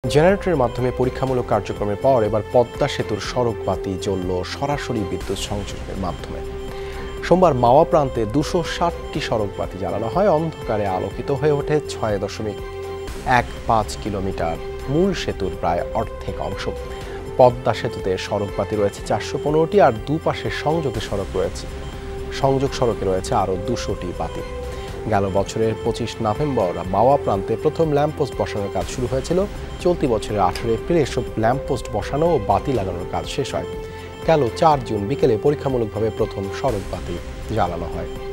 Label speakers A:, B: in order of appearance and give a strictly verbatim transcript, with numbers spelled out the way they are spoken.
A: জেনারেটরের মাধ্যমে পরীক্ষামূলক কার্যক্রমের পর এবার পদ্মা সেতুর সড়ক বাতি জ্বলল সরাসরি বিদ্যুৎ সংযোগের মাধ্যমে। সোমবার মাওয়া প্রান্তে দুশো ষাটটি সড়ক বাতি জ্বালানো হয়। অন্ধকারে আলোকিত হয়ে ওঠে ছয় দশমিক এক পাঁচ কিলোমিটার মূল সেতুর প্রায় অর্ধেক অংশ। পদ্মা সেতুতে সড়ক বাতি রয়েছে চারশো পনেরোটি, আর দুপাশে সংযোগী সড়ক রয়েছে সংযোগ সড়কে রয়েছে আরও দুশোটি বাতি। গেল বছরের পঁচিশ নভেম্বর মাওয়া প্রান্তে প্রথম ল্যাম্পপোস্ট বসানোর কাজ শুরু হয়েছিল। চলতি বছরের আঠারো এপ্রিল এসব ল্যাম্পপোস্ট বসানো ও বাতি লাগানোর কাজ শেষ হয়। গেল চার জুন বিকেলে পরীক্ষামূলকভাবে প্রথম সড়ক বাতি জ্বালানো হয়।